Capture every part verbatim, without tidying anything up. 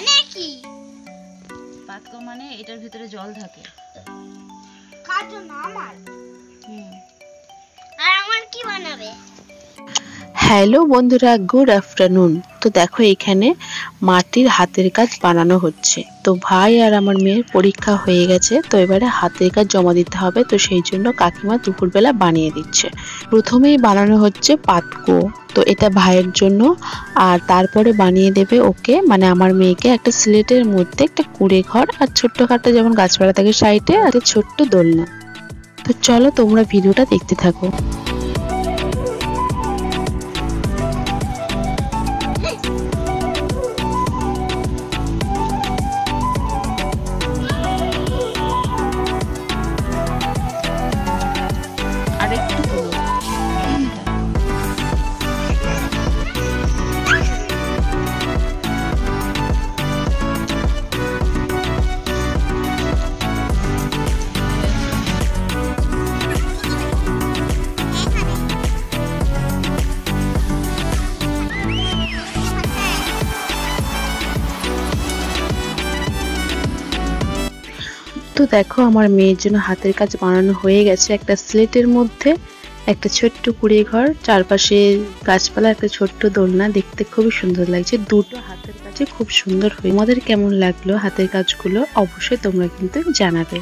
মানে কি? পাতকো মানে এটার ভিতরে জল থাকে। কার জন্য? আমার। হুম। আর আমার কি বানাবে? হ্যালো বন্ধুরা, গুড আফটারনুন। তো দেখো এখানে মাটির হাতের কাজ বানানো হচ্ছে। তো ভাই আর আমার মেয়ের পরীক্ষা হয়ে গেছে, তো এবারে হাতের কাজ জমা দিতে হবে। তো সেই জন্য কাকিমা দুপুরবেলা বানিয়ে দিচ্ছে। প্রথমেই বানানো হচ্ছে পাতকো, তো এটা ভাইয়ের জন্য। আর তারপরে বানিয়ে দেবে ওকে, মানে আমার মেয়েকে, একটা স্লেটের মধ্যে একটা কুঁড়ে ঘর আর ছোট্টখাটো যেমন গাছপালা থাকে সাইডে আর একটা ছোট্ট দোলনা। তো চলো তোমরা ভিডিওটা দেখতে থাকো। তো দেখো আমার মেয়ের জন্য হাতের কাজ বানানো হয়ে গেছে। একটা স্লেটের মধ্যে একটা ছোট্ট কুঁড়ে ঘর, চারপাশে গাছপালা, একটা ছোট্ট দোলনা, দেখতে খুবই সুন্দর লাগছে। দুটো হাতের কাজে খুব সুন্দর হয়েছে। আমাদের কেমন লাগলো হাতের কাজগুলো অবশ্যই তোমরা কিন্তু জানাবে।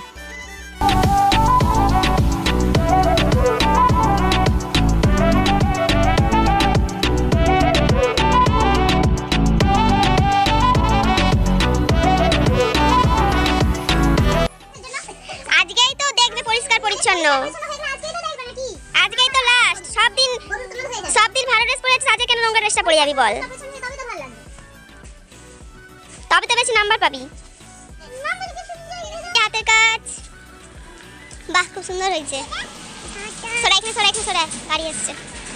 আজকেই তো লাস্ট। সব দিন সব দিন ভালো ড্রেস পরে আজকে কেন নোংরা ড্রেসটা পরে যাবি বল? তবে তো বেশি নাম্বার পাবি। হাতের কাজ বাহ, খুব সুন্দর হয়েছে। সরা এখানে, সরা এখানে, সরা, গাড়ি আসছে।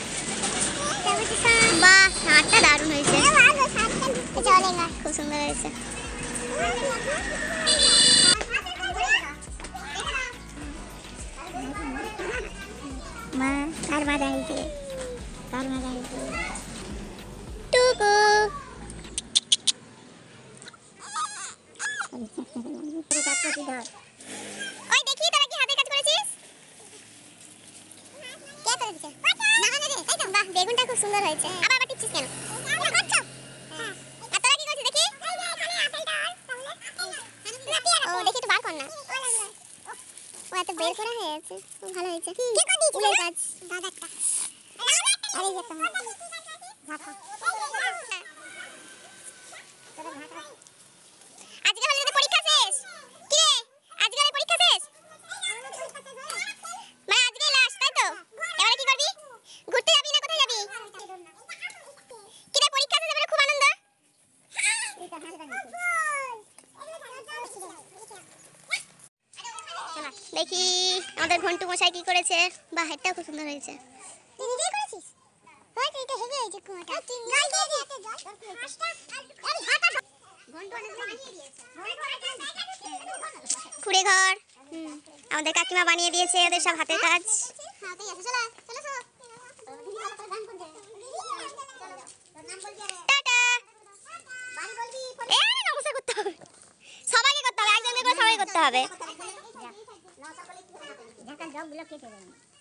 বাহ, হাতটা দারুণ হয়েছে, খুব সুন্দর হয়েছে। মা কার মজা হয়েছে, কার মজা হয়েছে টুকু। ওই দেখি তোরা কি হাতের কাজ করেছিস? কে করে দিছে? না না রে, এই তো বাহ, বেগুনটা খুব সুন্দর হয়েছে। আবার আবার টিপছিস কেন? আর তোরা কি করছিস দেখি? এই যে এখানে আপেলটা আর তাহলে ও দেখি তো বার কর না। ও এত বের করা হয়ে আছে, খুব ভালো হয়েছে। কি করে দিছিস? উলের কাজ দাদাটা। আরে এই একটা ঢাকা। আজকে হলে পরীক্ষা শেষ। কি রে, আজকে হলে পরীক্ষা শেষ? মানে আজকে লাস্ট, তাই তো? এবারে কি করবি? ঘুরতে যাবি না কোথায় যাবি? কি রে, পরীক্ষা শেষ, এবারে খুব আনন্দ। দেখি আমাদের ঘন্টু মশাই কি করেছে। বাহ, এটা খুব সুন্দর হয়েছে। তুই নিজেই করেছিস? ওই তো এটা হেভি হয়েছে কুমাটা। জল দিয়ে দে, জল। আরে ঢাকা ঘন্টু অনেক বানিয়ে দিয়েছে। কুড়ে ঘর আমাদের কাকিমা বানিয়ে দিয়েছে। ওদের সব হাতের কাজ। হাতেই আছে। চলো চলো চলো। টাটা। বাড়ি বলবি? এ আরে নমস্কার করতে হবে, সবাইকে করতে হবে, একজনের করে সবাই করতে হবে। ঢাকার জগগুলো কেটে দেন।